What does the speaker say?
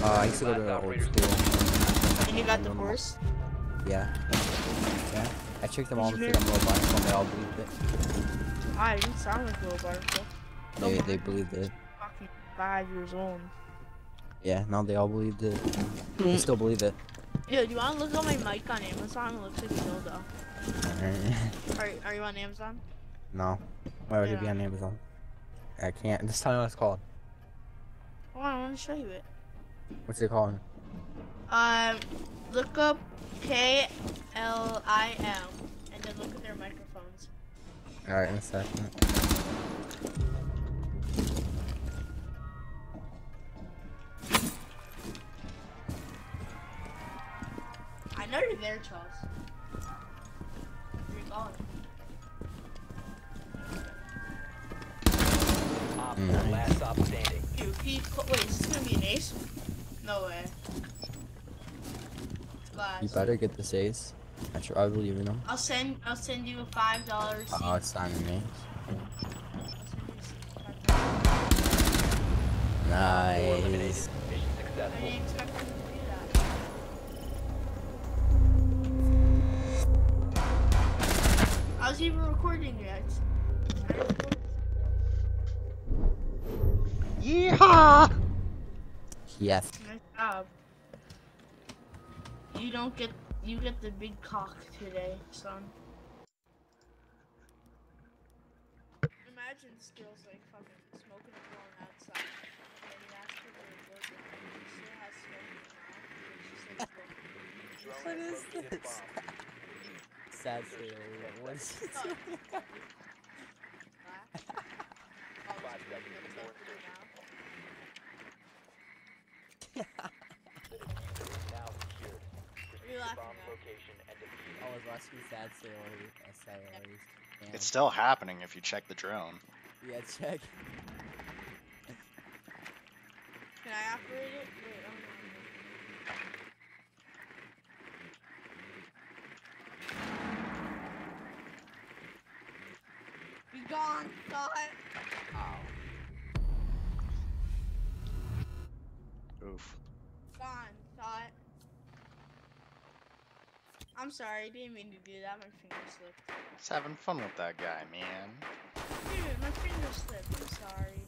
I used to go to an old school. And you got divorced? Yeah. Yeah. I checked them all to think I'm a little biased, and they all believed it. I didn't sound like a little barnacle. They believed it. Fucking 5 years old. Yeah, no, they all believed it. They still believe it. Yo, do you want to look at my mic on Amazon? It looks like a dildo. Are you on Amazon? No. Why would it be on Amazon? I can't. Just tell me what it's called. Hold on, I want to show you it. What's it called? Look up KLIM and then look at their microphones. Alright, in a second. I know you're there, Charles. You're gone. Last stop standing. Dude, wait, is this gonna be an ace? No way. You better get this ace. I believe in them. I'll send you a $5 seat. Oh, it's not an ace. Nice. Mission I successful. didn't expect them to do that. I was even recording you guys. Yeehaw! Yes. Nice job. You get the big cock today, son. Imagine this girl's like fucking smoking a blunt outside, and you ask her for a burger, and she still has smoke in her mouth, and she's like, What is this? Sad story. What is this? I was watching sad stories. It's still happening if you check the drone. Yeah, check. Can I operate it? Wait, Be gone, thought. Oof. Gone, thought. I'm sorry, I didn't mean to do that. My finger slipped. Just having fun with that guy, man. Dude, my finger slipped. I'm sorry.